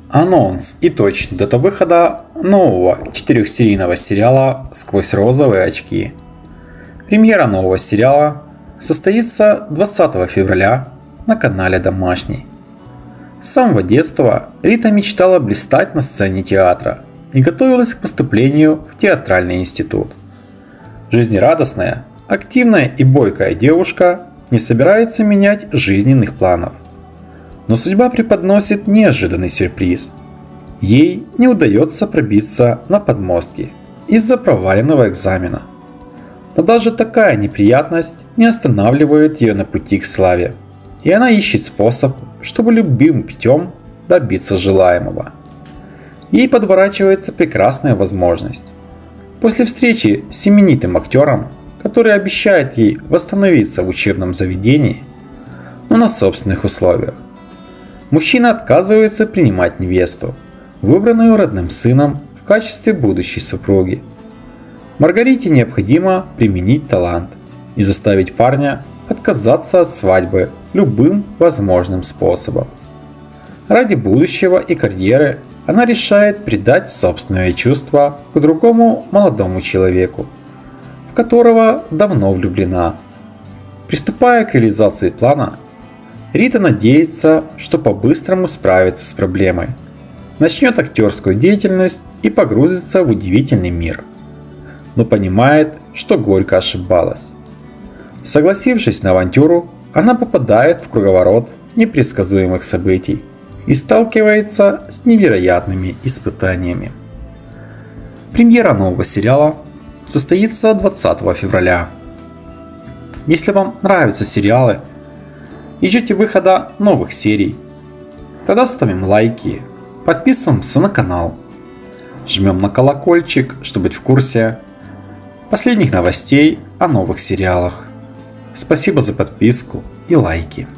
Анонс и точная дата выхода нового 4-серийного сериала «Сквозь розовые очки». Премьера нового сериала состоится 20 февраля на канале «Домашний». С самого детства Рита мечтала блистать на сцене театра и готовилась к поступлению в театральный институт. Жизнерадостная, активная и бойкая девушка не собирается менять жизненных планов. Но судьба преподносит неожиданный сюрприз. Ей не удается пробиться на подмостки из-за проваленного экзамена. Но даже такая неприятность не останавливает ее на пути к славе, и она ищет способ, чтобы любимым путем добиться желаемого. Ей подворачивается прекрасная возможность. После встречи с именитым актером, который обещает ей восстановиться в учебном заведении, но на собственных условиях, мужчина отказывается принимать невесту, выбранную родным сыном в качестве будущей супруги. Маргарите необходимо применить талант и заставить парня отказаться от свадьбы любым возможным способом. Ради будущего и карьеры она решает предать собственные чувства к другому молодому человеку, в которого давно влюблена. Приступая к реализации плана, Рита надеется, что по-быстрому справится с проблемой, начнет актерскую деятельность и погрузится в удивительный мир. Но понимает, что горько ошибалась. Согласившись на авантюру, она попадает в круговорот непредсказуемых событий и сталкивается с невероятными испытаниями. Премьера нового сериала состоится 20 февраля. Если вам нравятся сериалы и ждете выхода новых серий, тогда ставим лайки, подписываемся на канал, жмем на колокольчик, чтобы быть в курсе последних новостей о новых сериалах. Спасибо за подписку и лайки.